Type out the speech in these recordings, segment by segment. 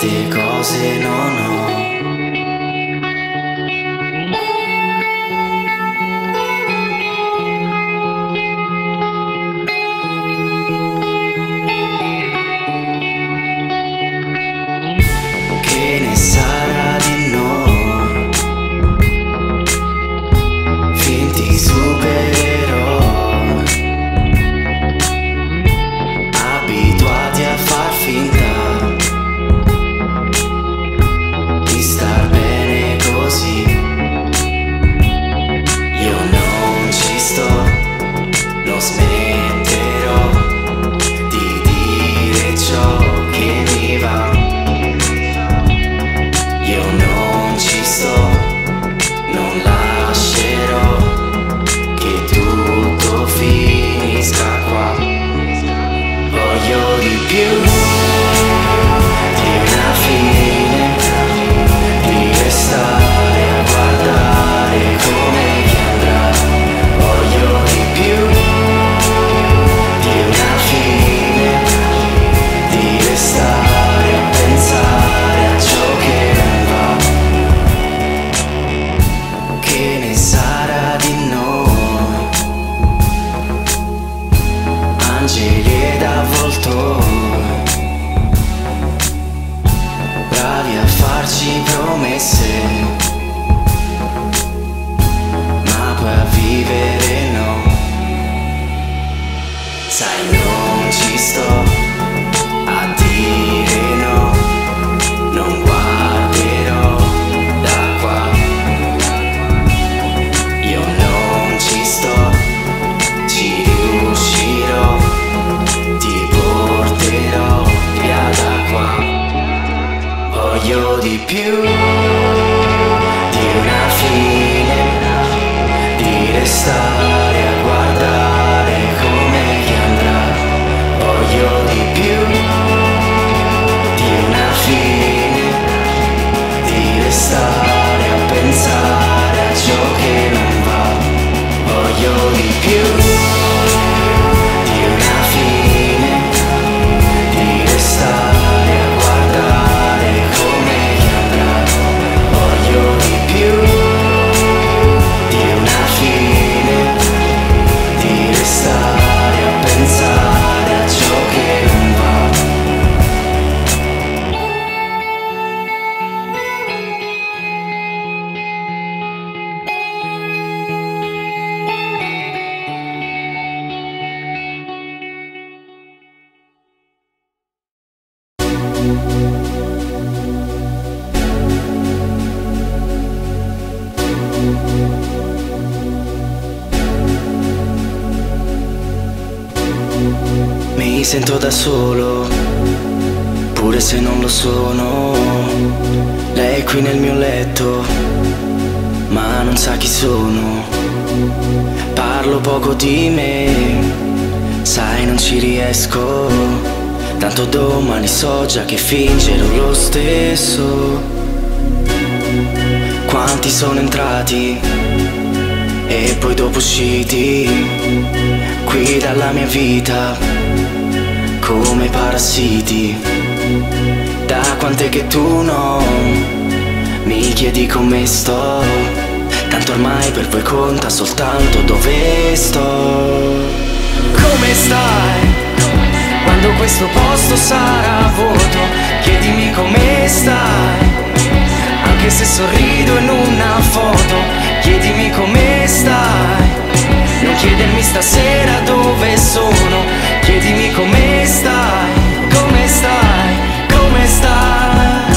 tante cose non ho. Che ne sarà di noi? Finti supereroi, abituati a far finta di star bene così. Io non ci sto, non smetterò di dire ciò che mi va. Io non ci sto, non lascerò che tutto finisca qua. Voglio di più di una fine, di restare a guardare come che andrà. Voglio di più di una fine, di restare a pensare a ciò che non va. Che ne sarà di noi? Angeli ed avvoltoi, bravi a farci promesse, ma poi a vivere no. Sai, non ci sto a dire no, non guarderò da qua. Io non ci sto, ci riuscirò, ti porterò via da qua. Voglio di più di una fine, di restare a guardare come che andrà. Voglio di più di una fine, di restare a pensare a ciò che non va. Voglio di più di una fine, di restare a guardare come che andrà. Voglio di più di una fine, di restare a pensare a ciò che non va. Mi sento da solo, pure se non lo sono. Lei è qui nel mio letto, ma non sa chi sono. Parlo poco di me, sai non ci riesco. Tanto domani so già che fingerò lo stesso. Quanti sono entrati e poi dopo usciti qui dalla mia vita come parassiti. Da quant'è che tu non mi chiedi come sto? Tanto ormai per voi conta soltanto dove sto. Come stai? Quando questo posto sarà vuoto, chiedimi come stai. Anche se sorrido in una foto, chiedimi come stai. Non chiedermi stasera dove sono, chiedimi come stai, come stai, come stai.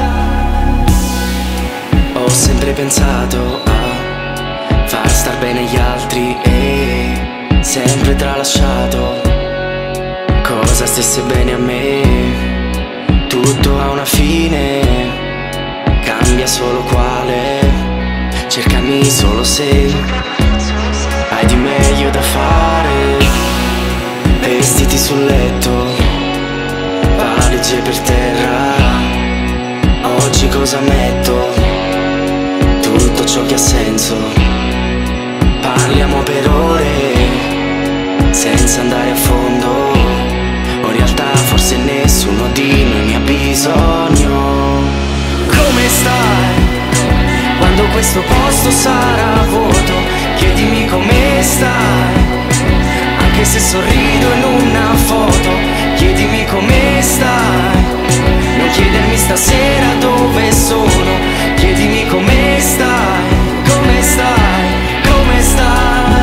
Ho sempre pensato a far star bene gli altri e sempre tralasciato cosa stesse bene a me. Tutto ha una fine, cambia solo quale. Cercami solo se hai di meglio da fare. Vestiti sul letto, valigie per terra. Oggi cosa metto? Tutto ciò che ha senso. Parliamo per ore senza andare a fondo. O in realtà forse nessuno di noi mi ha bisogno. Come stai? Quando questo posto sarà vuoto, chiedimi come stai. Anche se sorrido in una foto, chiedimi come stai. Non chiedermi stasera dove sono, chiedimi come stai, come stai, come stai.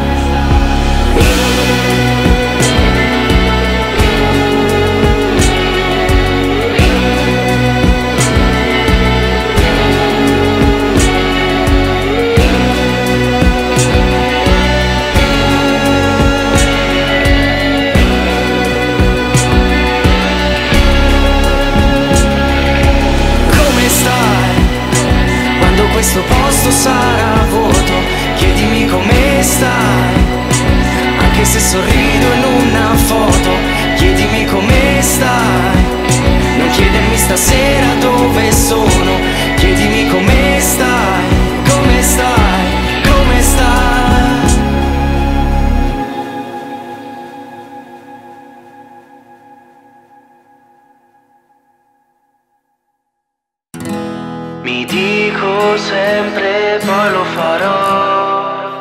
Questo posto sarà vuoto, chiedimi come stai. Anche se sorrido in una foto, chiedimi come stai. Non chiedermi stasera dove sono, chiedimi come stai, come stai, come stai. Mi dico sempre poi lo farò.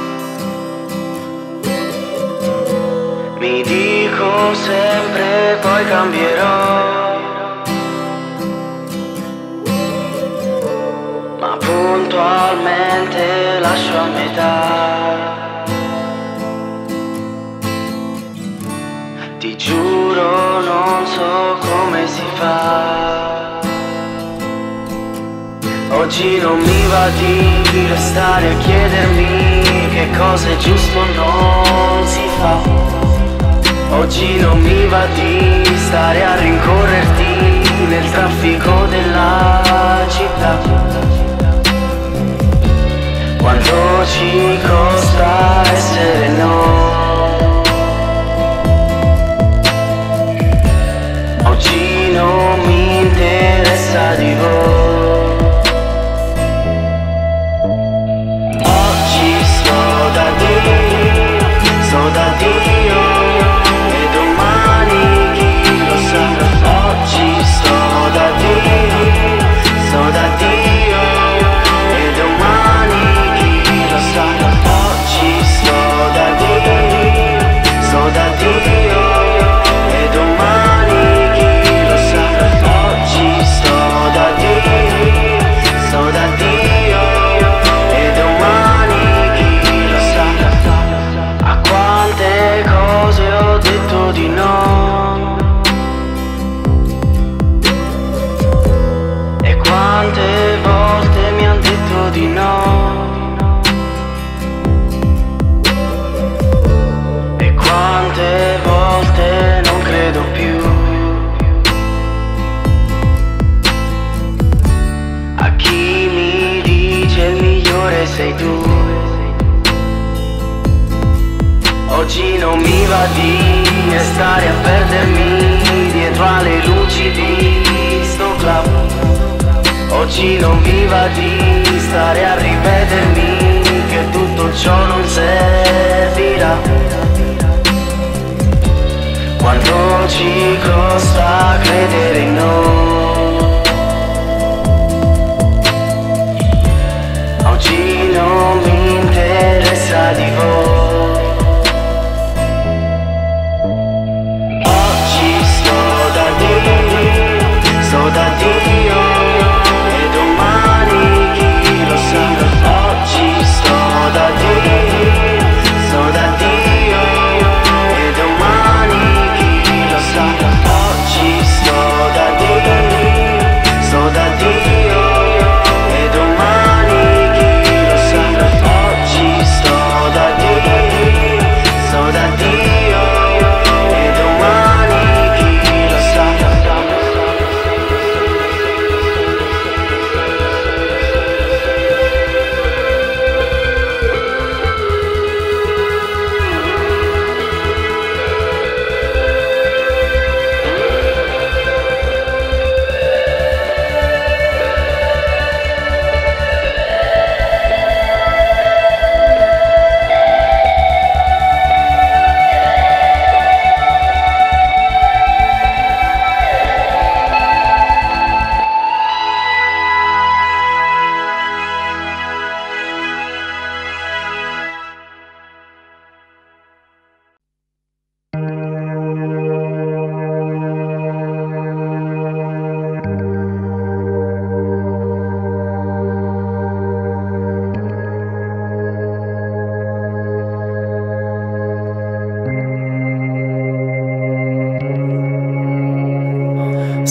Mi dico sempre poi cambierò. Ma puntualmente lascio a metà. Ti giuro non so come si fa. Oggi non mi va di restare a chiedermi che cosa è giusto non si fa. Oggi non mi va di stare a rincorrerti nel traffico della città. Quanto ci costa essere no? Oggi non mi interessa di voi. So da Dio e domani chi lo sa. Oggi sto da Dio, so da Dio e domani chi lo sa. Oggi sto da Dio, so da Dio e domani chi lo sa. Oggi sto da Dio, so da Dio e domani chi lo sa. A quante cose ho detto di no e quante volte mi han detto di no e quante volte non credo più a chi mi dice il migliore sei tu. Oggi non mi va di restare a perdermi dietro alle luci di sto club. Oggi non mi va di stare a ripetermi che tutto ciò non servirà. Quanto ci costa credere in noi? Oggi non mi interessa di voi. So da Dio e domani chi lo sa. Oggi sto da Dio, so da Dio e domani chi lo sa. Oggi sto da Dio.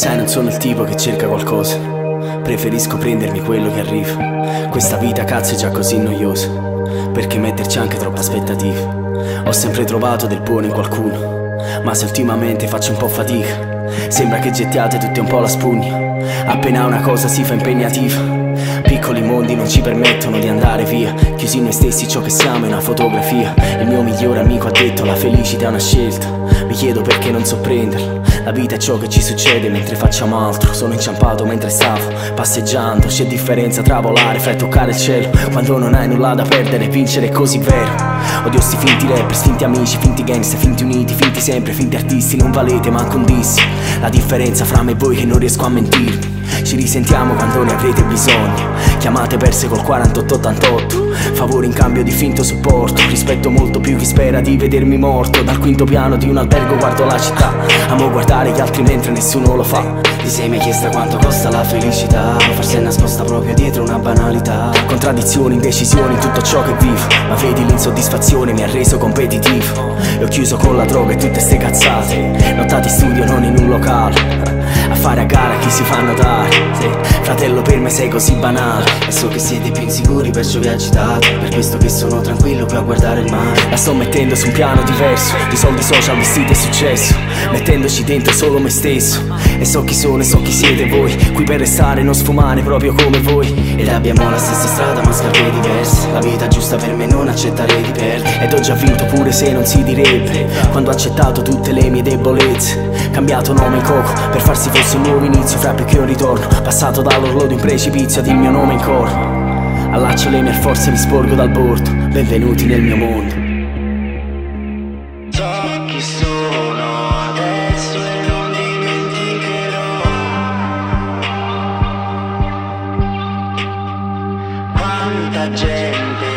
Sai, non sono il tipo che cerca qualcosa, preferisco prendermi quello che arriva. Questa vita cazzo è già così noiosa, perché metterci anche troppe aspettative. Ho sempre trovato del buono in qualcuno, ma se ultimamente faccio un po' fatica, sembra che gettiate tutti un po' la spugna. Appena una cosa si fa impegnativa, piccoli mondi non ci permettono di andare via. Chiusi noi stessi, ciò che siamo è una fotografia. Il mio migliore amico ha detto la felicità è una scelta. Mi chiedo perché non so prenderla. La vita è ciò che ci succede mentre facciamo altro. Sono inciampato mentre stavo passeggiando. C'è differenza tra volare, fai toccare il cielo. Quando non hai nulla da perdere, vincere è così vero. Odio sti finti rapper, finti amici, finti gangster, finti uniti, finti sempre, finti artisti. Non valete manco un dissi. La differenza fra me e voi che non riesco a mentirmi. Ci risentiamo quando ne avrete bisogno. Chiamate perse col 4888, favore in cambio di finto supporto. Rispetto molto più chi spera di vedermi morto. Dal quinto piano di un albergo guardo la città. Amo guardare gli altri mentre nessuno lo fa. Ti sei mai chiesta quanto costa la felicità? Forse è nascosta proprio dietro una banalità. Contraddizioni, indecisioni, tutto ciò che vivo. Ma vedi l'insoddisfazione mi ha reso competitivo. E ho chiuso con la droga e tutte ste cazzate. Nottati studio non in un locale, a fare a gara chi si fa notare. Sì, fratello, per me sei così banale. E so che siete più insicuri perciò vi agitate. Per questo che sono tranquillo qui a guardare il mare. La sto mettendo su un piano diverso, di soldi, social, vestiti e successo, mettendoci dentro solo me stesso. E so chi sono e so chi siete voi, qui per restare, non sfumare proprio come voi. Ed abbiamo la stessa strada ma scarpe diverse. La vita giusta per me non accettare di perdere. Ed ho già vinto pure se non si direbbe, quando ho accettato tutte le mie debolezze. Cambiato nome in Coco per farsi fosse un nuovo inizio, fra più che un ritorno. Passato dall'orlo di un precipizio ad il mio nome in coro. Allaccio le mie forze e mi sporgo dal bordo. Benvenuti nel mio mondo. So chi sono adesso e non dimenticherò quanta gente